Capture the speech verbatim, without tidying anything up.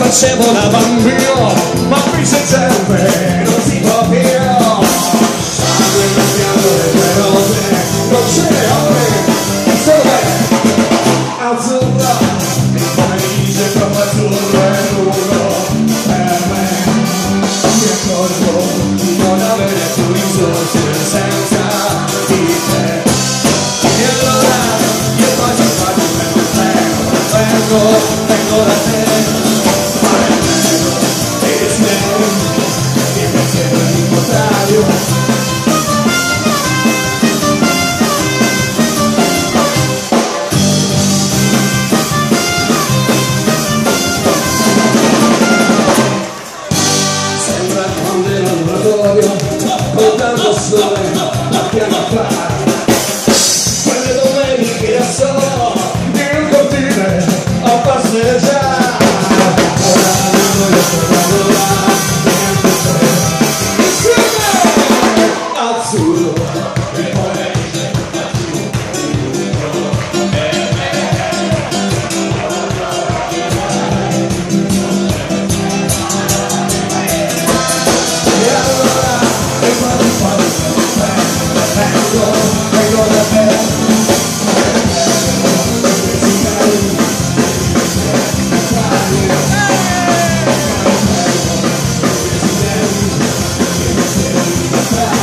facevo la bambino, ma qui c'è sempre, non si può più. Sangue cambiando le tue rose, non ce ne ore, solo me, azzurra, come dice troppo azzurro è duro per me. Mi accorgo di non avere più risorse senza di te. E allora io quasi quasi prendo il treno, vengo, vengo da te. Con tanto sole la piana fa quelle domeniche da solo in un cortile a passeggiare. Ora non voglio tornare là, niente c'è insieme azzurro e poi vengo da te.